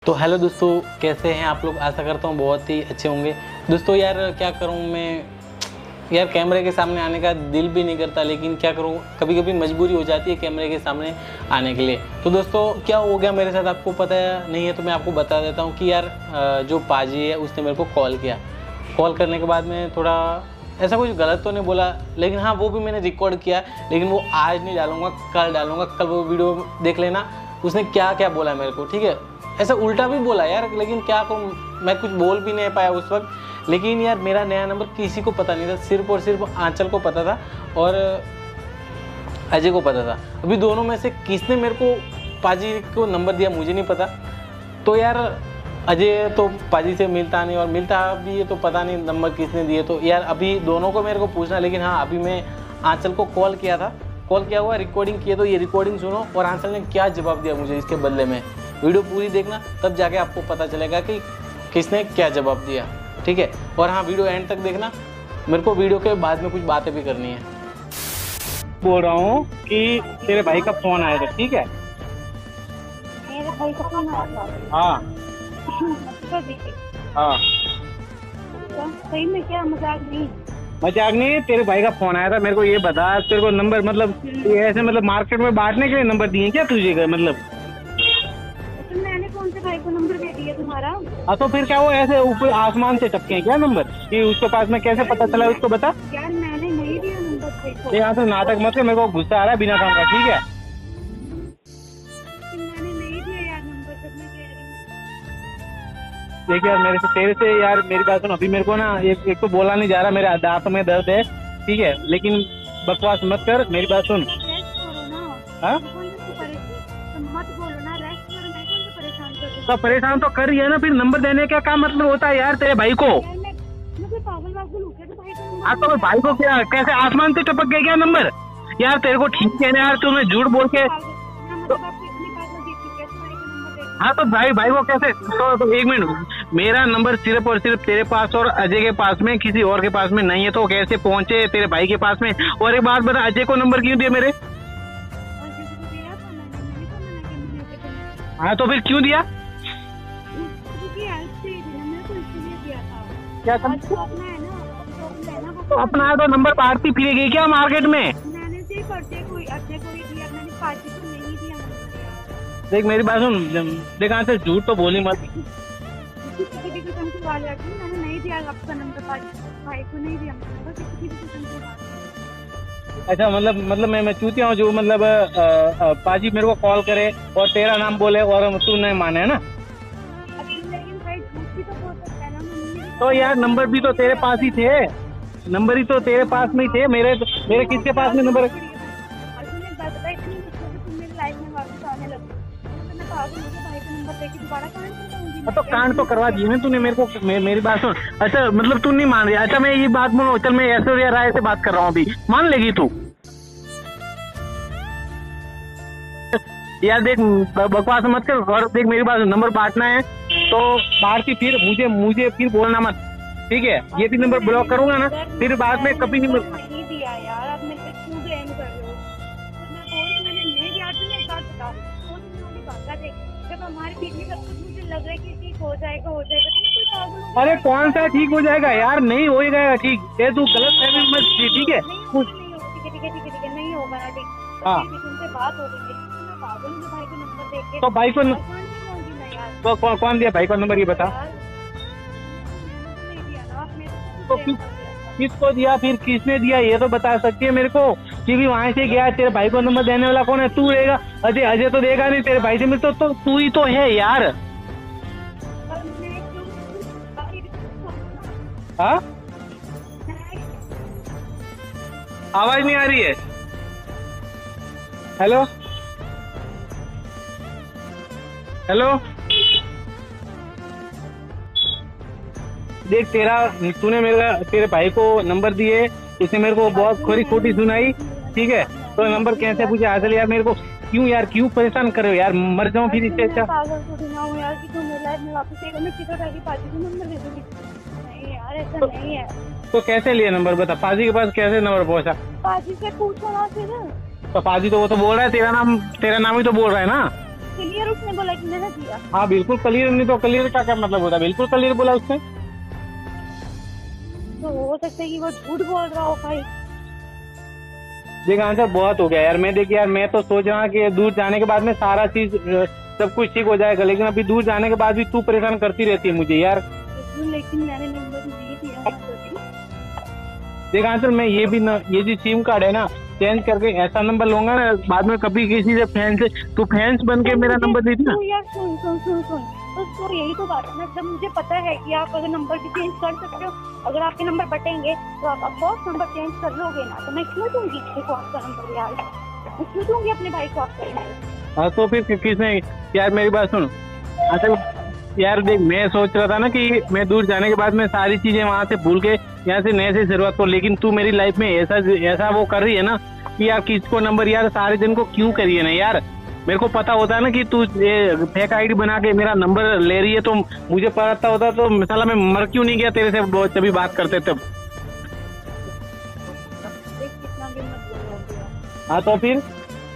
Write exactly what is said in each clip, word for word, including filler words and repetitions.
तो हेलो दोस्तों, कैसे हैं आप लोग। आशा करता हूँ बहुत ही अच्छे होंगे। दोस्तों यार क्या करूँ मैं, यार कैमरे के सामने आने का दिल भी नहीं करता, लेकिन क्या करूँ, कभी कभी मजबूरी हो जाती है कैमरे के सामने आने के लिए। तो दोस्तों क्या हो गया मेरे साथ आपको पता नहीं है, तो मैं आपको बता देता हूँ कि यार जो पाजी है उसने मेरे को कॉल किया। कॉल करने के बाद में थोड़ा ऐसा कुछ गलत तो नहीं बोला, लेकिन हाँ वो भी मैंने रिकॉर्ड किया, लेकिन वो आज नहीं डालूंगा, कल डालूंगा। कल वो वीडियो देख लेना उसने क्या क्या बोला मेरे को, ठीक है। ऐसा उल्टा भी बोला यार, लेकिन क्या करूँ, मैं कुछ बोल भी नहीं पाया उस वक्त। लेकिन यार मेरा नया नंबर किसी को पता नहीं था, सिर्फ और सिर्फ आंचल को पता था और अजय को पता था। अभी दोनों में से किसने मेरे को पाजी को नंबर दिया मुझे नहीं पता। तो यार अजय तो पाजी से मिलता नहीं, और मिलता भी है तो पता नहीं नंबर किसने दिए। तो यार अभी दोनों को मेरे को पूछना, लेकिन हाँ अभी मैं आंचल को कॉल किया था, कॉल किया हुआ, रिकॉर्डिंग किए। तो ये रिकॉर्डिंग सुनो और आंचल ने क्या जवाब दिया मुझे इसके बदले में। वीडियो पूरी देखना, तब जाके आपको पता चलेगा कि किसने क्या जवाब दिया, ठीक है। और हाँ वीडियो एंड तक देखना, मेरे को वीडियो के बाद में कुछ बातें भी करनी है। बोल रहा हूँ कि तेरे भाई का फोन आया था, ठीक है। मेरे भाई का फोन आया था? हाँ हाँ सही में? क्या मजाक नहीं? मजाक नहीं, तेरे भाई का फोन आया था। मेरे को ये बता, तेरे को नंबर मतलब ये ऐसे मतलब मार्केट में बांटने के लिए नंबर दिए क्या तुझे, मतलब? तो मैंने कौन से भाई को नंबर दे दिया तुम्हारा? हाँ तो फिर क्या वो ऐसे ऊपर आसमान से टपके हैं क्या नंबर कि उसके पास में कैसे पता चला, उसको बता। यार मैंने नहीं दिया नंबर भाई को। यहाँ से नाटक मत कर, मेरे को गुस्सा आ रहा है बिना काम का, ठीक है। मैंने नहीं दिया यार नंबर, जब मैं कह रही हूँ। देख यार मेरे से तेरे से यार मेरी बात सुन, अभी मेरे को ना एक, एक तो बोला नहीं जा रहा, मेरे दांत में दर्द है, ठीक है, लेकिन बकवास मत कर, मेरी बात सुन। हाँ मत बोलो ना, रेस्ट करो। मैं कौन सा परेशान कर रही हूँ? तो परेशान तो कर रही है ना, फिर नंबर देने का क्या मतलब होता है यार तेरे भाई को? यार मैं मुझे पागल वागल हो गया तो भाई को नंबर। हाँ तो भाई को क्या कैसे आसमान से टपक गया क्या नंबर? यार तेरे को ठीक है ना यार, तूने झूठ बोल के। हाँ तो भाई भाई को कैसे, तो, तो एक मिनट, मेरा नंबर सिर्फ और सिर्फ तेरे पास और अजय के पास में, किसी और के पास में नहीं है, तो कैसे पहुंचे तेरे भाई के पास में? और एक बात बता, अजय को नंबर क्यों दिया मेरे? हाँ तो फिर क्यों दिया? क्या तुम तो अपना तो नंबर बांटती फिरेगी क्या मार्केट में? मैंने सिर्फ अजय को अजय को ही दिया, मैंने पाजी को नहीं दिया नंबर। देख मेरी बात सुन, देख यहाँ से झूठ तो बोली मत। किसी की कसम से बात आती है, मैंने नहीं दिया आपका नंबर, भाई को नहीं दिया नंबर, किसी की कसम से बात। अच्छा मतलब मतलब मैं मैं चूतिया हूँ जो मतलब आ, आ, पाजी मेरे को कॉल करे और तेरा नाम बोले और तू नहीं माने, है ना? लेकिन भाई झूठ भी तो बोल सकता है ना। मम्मी तो यार नंबर भी तो तेरे पास ही थे, नंबर ही तो तेरे पास में ही थे। मेरे मेरे किसके पास में नंबर? तो कांड तो करवा दी ना तूने मेरे को। मे, मेरी बात सुन, अच्छा मतलब तू नहीं मान रही। अच्छा मैं ये बात बोलूं, चल मैं ऐश्वर्या राय से बात कर रहा हूँ, अभी मान लेगी तू? यार देख बकवास मत कर, और देख मेरी बात, नंबर बांटना है तो बांटती, फिर मुझे मुझे फिर बोलना मत, ठीक है। ये भी नंबर ब्लॉक करूंगा ना, फिर बाद में कभी नहीं नहीं दिया यार। अब मैं क्यों ब्लेम कर रहे हो? मैं बोल मैंने नहीं दिया। तुमने एक बात बताओ, जब हमारे बीच में सब कुछ मुझे लग रहा है कि ठीक हो जाएगा हो जाएगा, तो मैं कोई पागल? अरे कौन सा ठीक हो जाएगा यार, नहीं हो जाएगा ठीक। ये तू गलत फहमी मत, ठीक है? नहीं ठीक है ठीक है ठीक है ठीक है नहीं होगा ना, ठीक। हाँ तुमसे बात हो गई है, मैं पागल हूँ भाई का नंबर देख के। तो भाई को न... तो कौन कौन दिया भाई का नंबर, ये बता। तो किस किसको दिया, फिर किसने दिया, ये तो बता सकती है मेरे को कि भी वहां से गया। तेरे भाई को नंबर देने वाला कौन है? तू रहेगा? अजय अजय तो देगा नहीं, तेरे भाई से मिलता तो तू ही तो है यार। हाँ आवाज नहीं आ रही है। हेलो हेलो देख तेरा, तूने मेरा तेरे भाई को नंबर दिए, उसने मेरे को बहुत खोरी खोटी सुनाई, ठीक है। तो नंबर कैसे पूछे हासिल? यार मेरे को क्यों यार क्यों परेशान कर रहे हो यार, मर जाऊं फिर इससे अच्छा। पागल तो ना हूं यार कि तुम मेरे लाइफ में वापस एक मैं किधर जाके पाजी को नंबर दे दूंगी। नहीं यार ऐसा तो, नहीं है। तो कैसे लिया नंबर, बता। पाजी के पास कैसे नंबर पहुंचा? पाजी से पूछो ना फिर। तो पाजी तो वो तो बोल रहा है तेरा नाम, तेरा नाम ही तो बोल रहा है ना। क्लियर उसने बोला कि मैंने दिया। हाँ बिल्कुल क्लियर, नहीं तो क्लियर का क्या मतलब होता है? बिल्कुल क्लियर बोला उसने। तो हो सकता है कि वो झूठ बोल रहा हो भाई। देख आंसर बहुत हो गया यार। मैं देख यार, मैं तो सोच रहा कि दूर जाने के बाद में सारा चीज सब कुछ ठीक हो जाएगा, लेकिन अभी दूर जाने के बाद भी तू परेशान करती रहती है मुझे यार। लेकिन मैंने नंबर नहीं दिया। देख आंसर, मैं ये भी न, ये जो सिम कार्ड है ना, चेंज करके ऐसा नंबर लूंगा ना, बाद में कभी किसी से फैन से तू फैंस बन के मेरा नंबर दे ना। यार सुन सुन सुन सुन तो, तो यही तो बात है ना, जब मुझे पता है कि आप अगर नंबर भी चेंज कर सकते हो, अगर आपके नंबर बटेंगे तो आप ऑफकोर्स नंबर चेंज कर लोगे ना, तो मैं क्यों दूंगी किसी को आपका नंबर यार? मैं क्यों दूंगी अपने भाई को आपका नंबर? हाँ तो फिर किसने? यार मेरी बात सुन। अच्छा यार देख, मैं सोच रहा था ना कि मैं दूर जाने के बाद में सारी चीजें वहाँ से भूल के यहाँ से नए से शुरुआत करूँ, लेकिन तू मेरी लाइफ में ऐसा ऐसा वो कर रही है ना कि यार किसको नंबर यार सारे दिन को क्यों करिए ना यार। मेरे को पता होता है ना कि तू ये फेक आईडी बना के मेरा नंबर ले रही है, तो मुझे पता होता तो मिसाला मैं मर क्यों नहीं गया तेरे से जब बात करते तब। कितना भी मत बोलो। हाँ तो फिर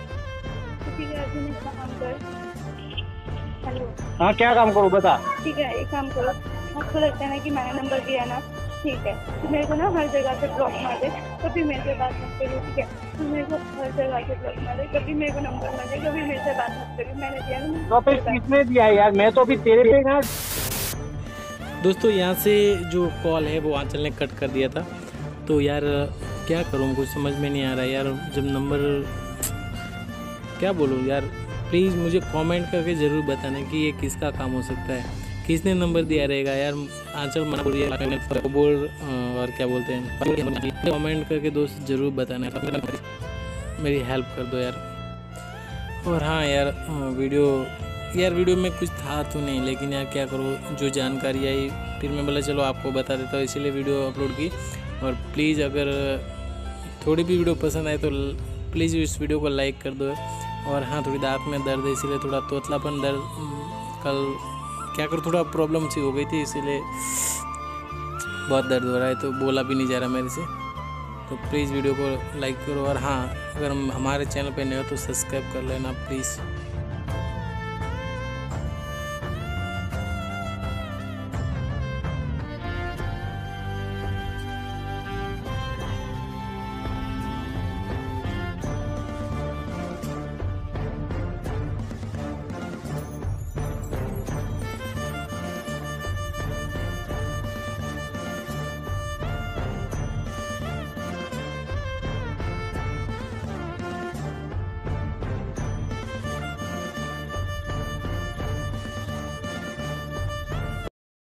हेलो, हाँ क्या काम करूँ बता। ठीक है एक काम करो, आपको लगता है ना कि मैंने नंबर दिया ना, ठीक है, तो मेरे को ना हर जगह से ब्लॉक मार दे, कभी मेरे से बात मत करिए, ठीक है? तो मेरे को हर जगह से ब्लॉक मार दे, कभी मेरे को नंबर मत दे, कभी मेरे से बात मत करिए। मैंने दिया ना। तो फिर किसने दिया है यार? मैं तो अभी तेरे पे ना। दोस्तों यहाँ से जो कॉल है वो आंचल ने कट कर दिया था। तो यार क्या करूँ, कुछ समझ में नहीं आ रहा यार। जब नंबर क्या बोलूँ यार, प्लीज़ मुझे कमेंट करके ज़रूर बताना कि ये किसका काम हो सकता है, किसने नंबर दिया रहेगा यार। आंचल मना बोल रही है बोल और क्या बोलते हैं, कमेंट करके दोस्त ज़रूर बताना, मेरी हेल्प कर दो यार। और हाँ यार वीडियो यार वीडियो में कुछ था तो नहीं, लेकिन यार क्या करो, जो जानकारी आई फिर मैं बोला चलो आपको बता देता हूँ, इसीलिए वीडियो अपलोड की। और प्लीज़ अगर थोड़ी भी वीडियो पसंद आए तो प्लीज़ इस वीडियो को लाइक कर दो। और हाँ थोड़ी दांत में दर्द है, इसीलिए थोड़ा तोतलापन दर्द, कल क्या करूँ थोड़ा प्रॉब्लम सी हो गई थी, इसीलिए बहुत दर्द हो रहा है, तो बोला भी नहीं जा रहा मेरे से। तो प्लीज़ वीडियो को लाइक करो, और हाँ अगर हम हमारे चैनल पे नए हो तो सब्सक्राइब कर लेना प्लीज़।